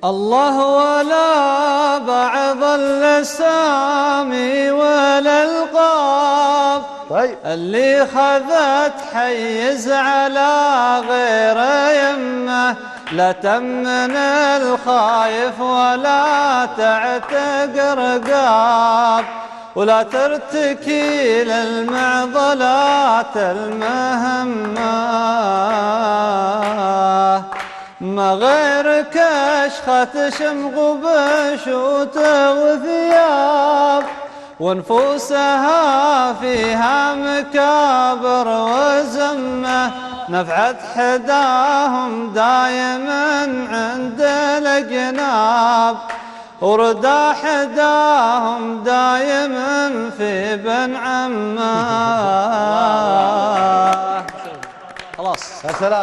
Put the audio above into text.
الله ولا بعض الأسامي ولا الألقاب اللي خذت حيز على غير يمه، لا تمن الخايف ولا تعتق رقاب، ولا ترتكي للمعضلات المهمة. ما غيرك اشخة شمغ بشوت وثياب، ونفوسها فيها مكابر وزمة، نفعت حداهم دايما عند الأجناب، وردا حداهم دايما في بن عمه. خلاص.